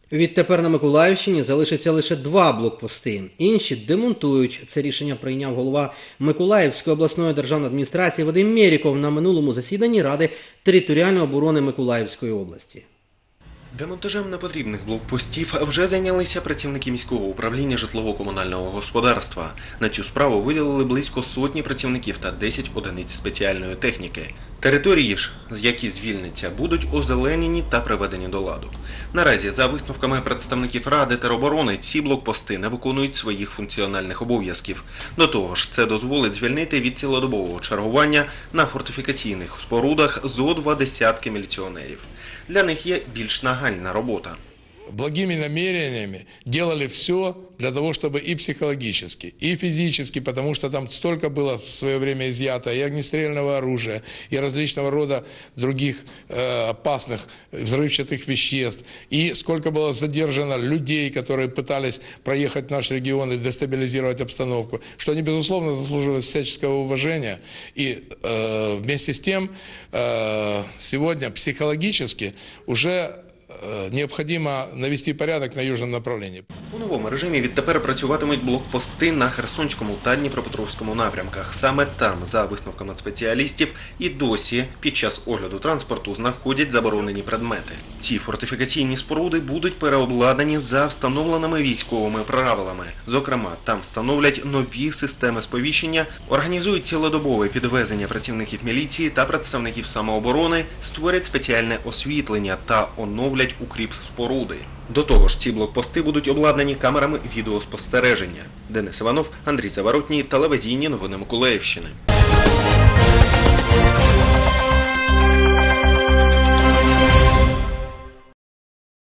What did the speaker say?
Відтепер на Миколаївщині залишиться лише 2 блокпости. Інші демонтують. Це рішення прийняв голова Миколаївської обласної державної адміністрації Вадим Мєріков на минулому засіданні Ради територіальної оборони Миколаївської області. Демонтажем непотрібних блокпостів вже зайнялися працівники міського управління житлово-комунального господарства. На цю справу виділили близько сотні працівників та 10 одиниць спеціальної техніки. Території ж, які звільняться, будуть озеленені та приведені до ладу. Наразі, за висновками представників Ради тероборони, ці блокпости не виконують своїх функціональних обов'язків. До того ж, це дозволить звільнити від цілодобового чергування на фортифікаційних спорудах зо 20 міліціонерів. Для них є більш нагальна робота. Благими намерениями делали все для того, чтобы и психологически, и физически, потому что там столько было в свое время изъято и огнестрельного оружия, и различного рода других опасных взрывчатых веществ, и сколько было задержано людей, которые пытались проехать в наш регион и дестабилизировать обстановку, что они, безусловно, заслуживают всяческого уважения. И вместе с тем сегодня психологически уже необхідно навести порядок на южному направленні. У новому режимі відтепер працюватимуть блокпости на Херсонському та Дніпропетровському напрямках. Саме там, за висновками спеціалістів, і досі під час огляду транспорту знаходять заборонені предмети. Ці фортифікаційні споруди будуть переобладнані за встановленими військовими правилами. Зокрема, там встановлять нові системи сповіщення, організують цілодобове підвезення працівників міліції та представників самооборони, створять спеціальне освітлення та оновлять укріп споруди. До того ж, ці блокпости будуть обладнані камерами відеоспостереження. Денис Іванов, Андрій Заворотній, телевізійні новини Миколаївщини.